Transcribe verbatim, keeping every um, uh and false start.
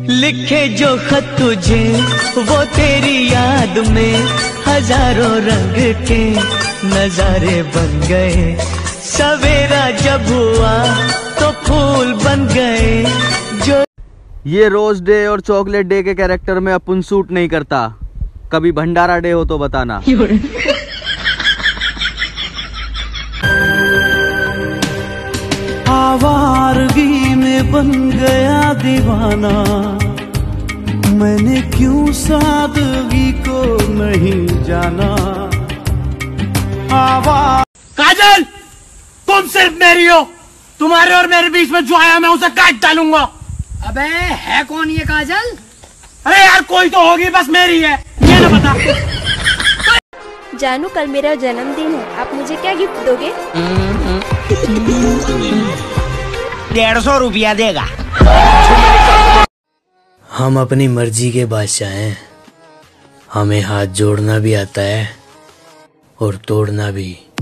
लिखे जो खत तुझे वो तेरी याद में हजारों रंग के नजारे बन गए। सवेरा जब हुआ तो फूल बन गए जो। ये रोज डे और चॉकलेट डे के कैरेक्टर में अपन सूट नहीं करता। कभी भंडारा डे हो तो बताना। आवारगी में बन गया दीवाना, मैंने क्यों सादगी को नहीं जाना। आवार काजल, तुम सिर्फ मेरी हो, तुम्हारे और मेरे बीच में जो आया मैं उसे काट डालूंगा। अबे है कौन ये काजल? अरे यार कोई तो होगी, बस मेरी है, ये ना बता। जानू कल मेरा जन्मदिन है, आप मुझे क्या गिफ्ट दोगे? डेढ़ सौ रुपया देगा। हम अपनी मर्जी के बादशाह हैं, हमें हाथ जोड़ना भी आता है और तोड़ना भी।